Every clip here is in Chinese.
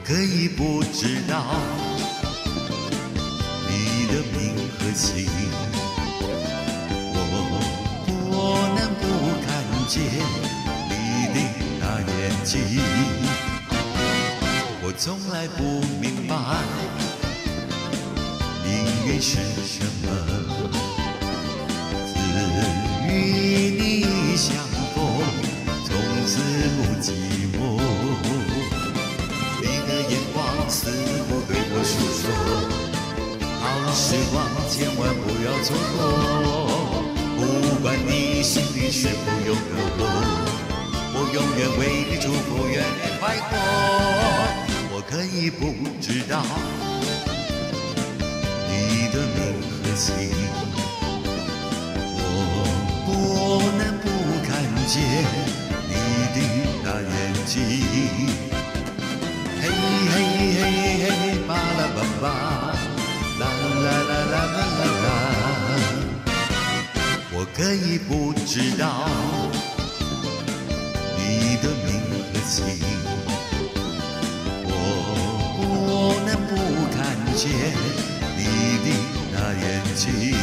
可以不知道你的名和姓，我不能不看见你的那眼睛。我从来不明白命运是什么，只与你相逢，从此不寂寞。你的眼光似乎对我诉说，好时光千万不要错过。不管你心里是否有个我，我永远为你祝福，愿你快活。我可以不知道你的名和姓，我不能不看见你的那眼睛。嘿嘿嘿嘿，巴拉巴巴，啦啦啦啦啦啦啦。我可以不知道你的名和姓，我不能不看见你的那眼睛。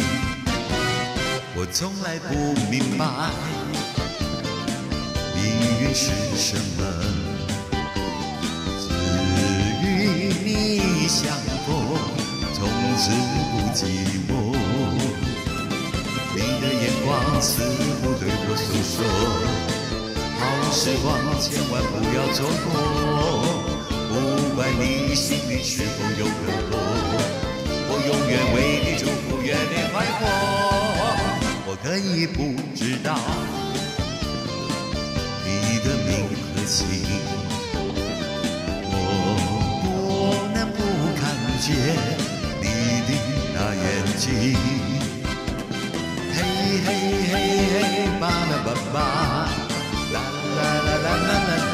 我从来不明白命运是什么。你相逢，从此不寂寞。你的眼光似乎对我诉说，好时光千万不要错过。不管你心里是否有个我永远为你祝福，愿你快活。我可以不知道你的名和姓，见你的那眼睛，嘿嘿嘿嘿，巴拉巴巴，啦啦啦啦啦啦。